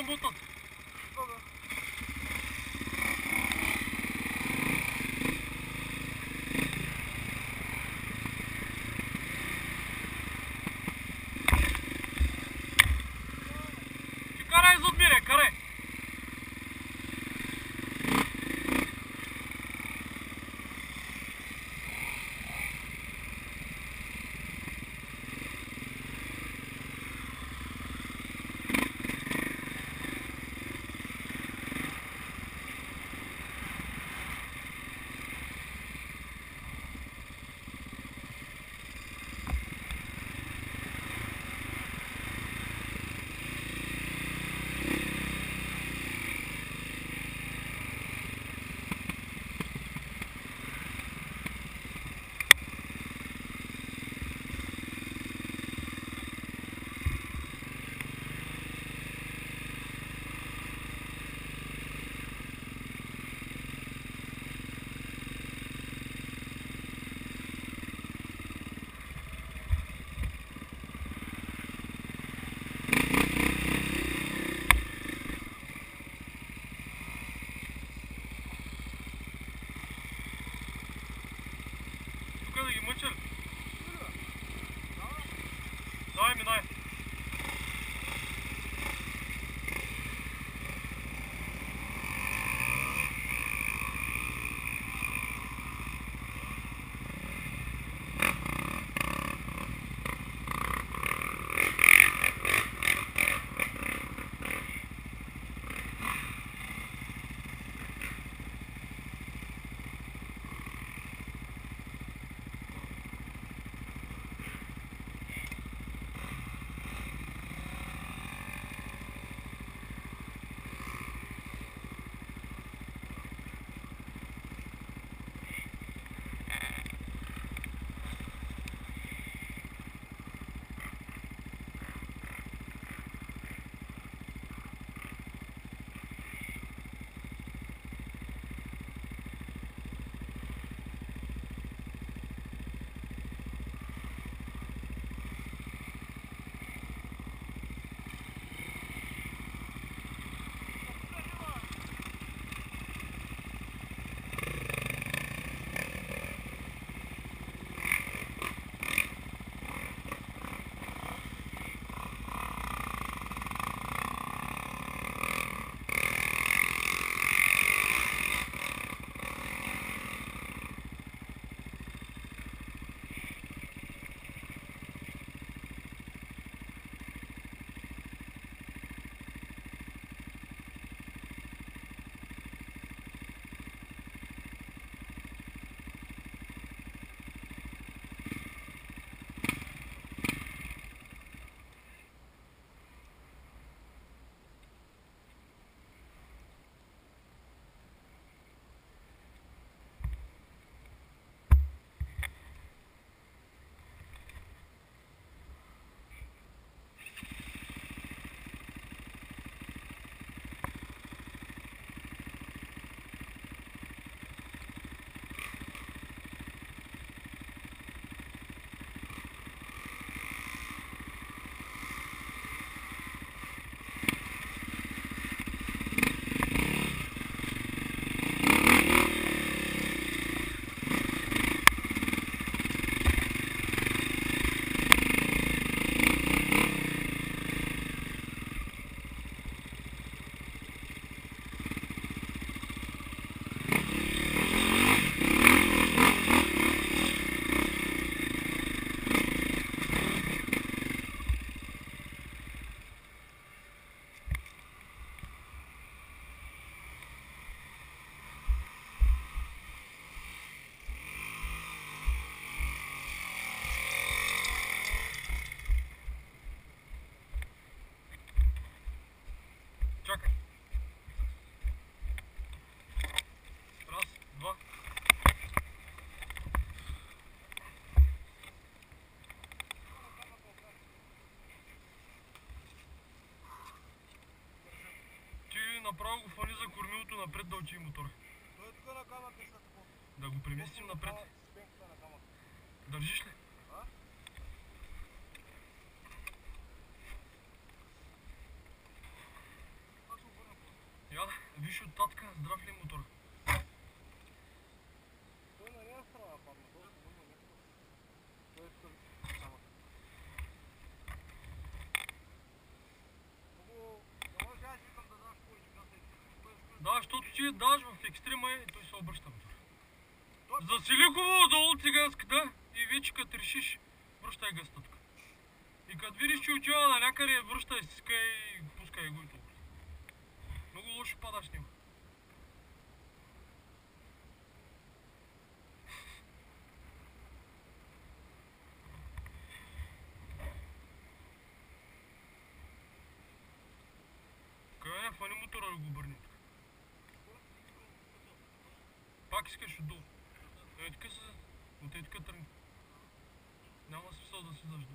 мутат. Ти карай зад мене, карай. Да ги мъча ли? Давай ми, дай. Чакай. Раз, два. Ти направо го фани за кормилото напред да учи мотора. Той е тук на камъка и са такова. Да го преместим напред. Държиш ли? Той е тук. Само. Много... Не може да викам да даш повече газ. Да, защото ти даш в екстрема и той се обръща. За Селиково долу циганската и вече като решиш, връщай гъста тук. И като видиш, че отива на някъде, връщай си и пускай го и толкова. Много лошо падаш с него. Къде не фани мотора да го обърнем тук? Пак искаш отдолу. Ей така се... От ей така тръгни. Няма смисъл да си държда.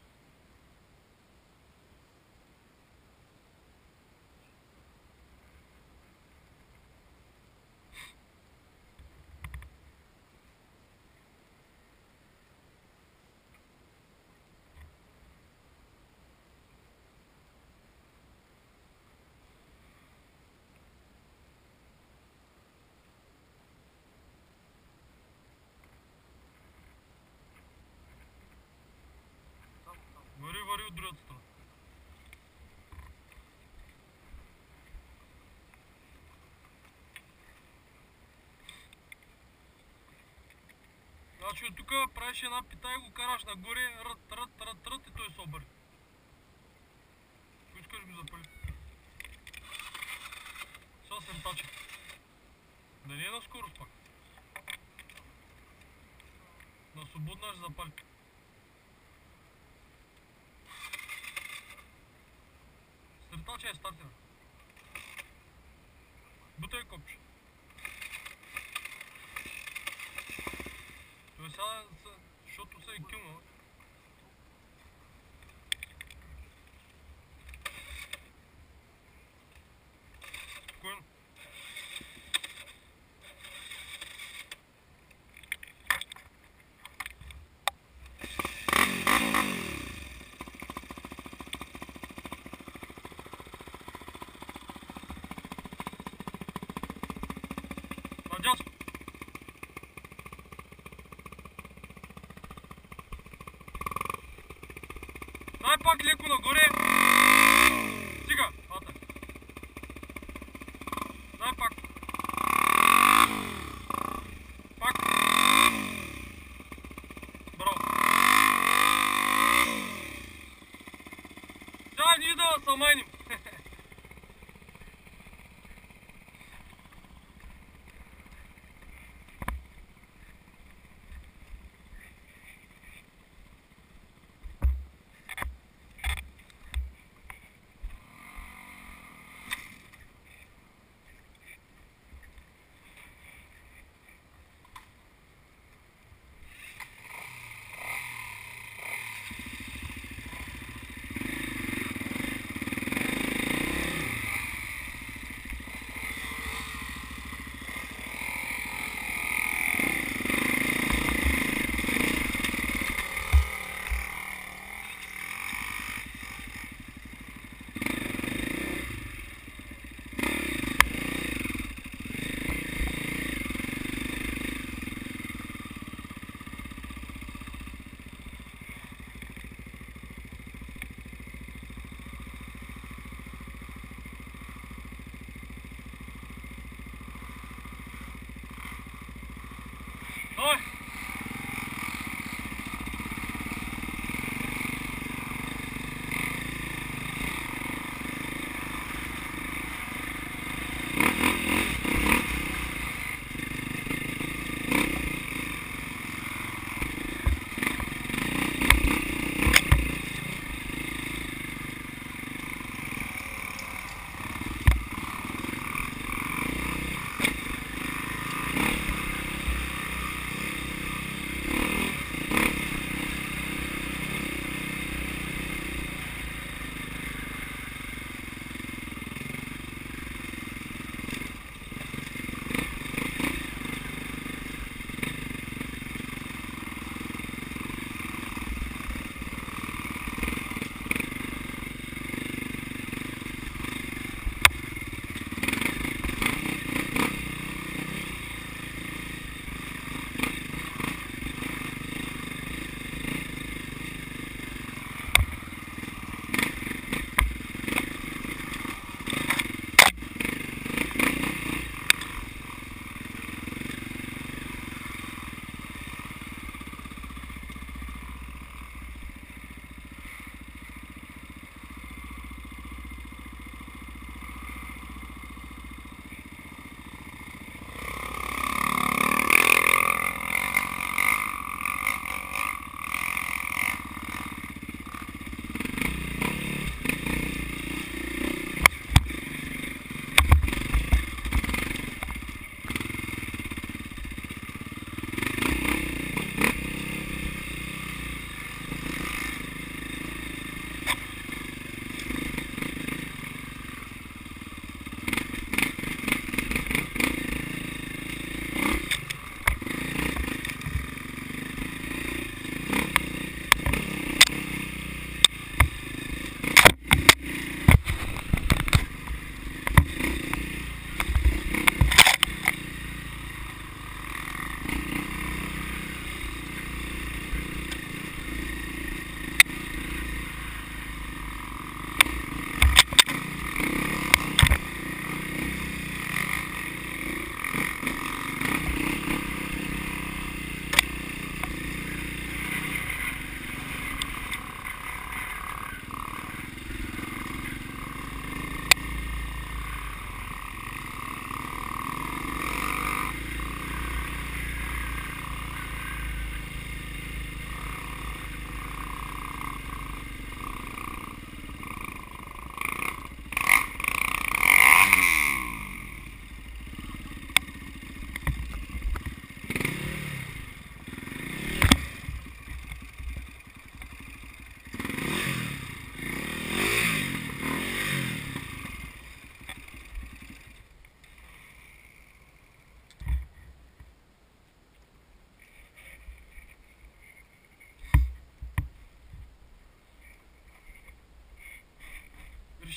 Вари от другата страна. Значи от тук правиш една пита и го караш нагоре, рът и той се обърне. Ако искаш го запали. Сега се ртача. Да не е на скорост пак. На свободна ще запали. Стрелтача е стартера. Бутай копче. Той сега, защото се е килнал. Спокойно. Надясно. Дай пак леко нагоре. Стига. Ата. Дай пак. Пак. Браво. Сега ние да се майним.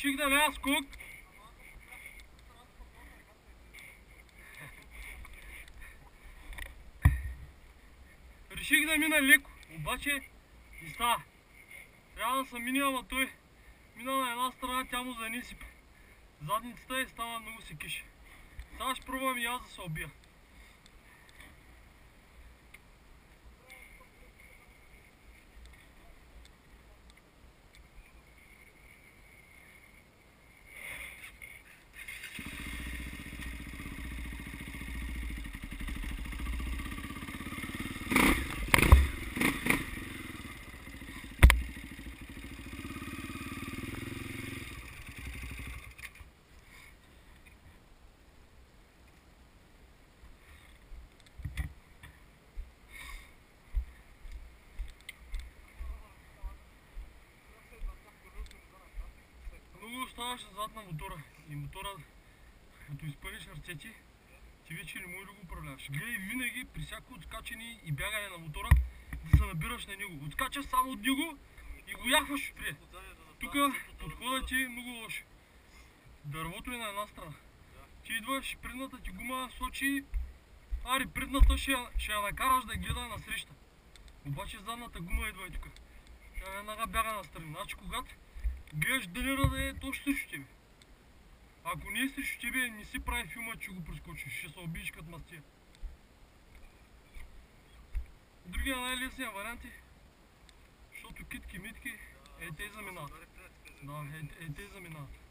Реших да няма скок. Реших да мина леко, обаче не става. Трябва да съм минал, ама той мина на една страна, тя му занесипа задницата и стана много се кише. Сега ще пробвам и аз да се убия. Оставаш назад на мотора и мотора, като изпълниш ръцете, ти вече не можеш да го управляваш. Гледай винаги при всяко отскачане и бягане на мотора да се набираш на него. Отскачаш само от него и го яхваш при. Тук подходът ти е много лош. Дървото е на една страна. Ти идваш, предната ти гума сочи, ари предната ще я накараш да гледа насреща. Обаче задната гума идва и тук. Тя веднага бяга настрани. Значи когато гледаш дънера да е точно срещу тебе. Ако не е срещу тебе, не си прави филма, че го прескочиш. Ще се убиеш като мастия. Другия най-лесният вариант е, защото китки-митки, те заминават. Да, те заминават.